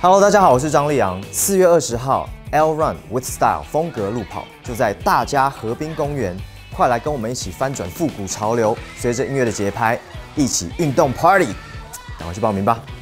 Hello， 大家好，我是张立昂。4月20号 ，L Run with Style 风格路跑就在大家河滨公园，快来跟我们一起翻转复古潮流，随着音乐的节拍，一起运动 Party，赶快去报名吧！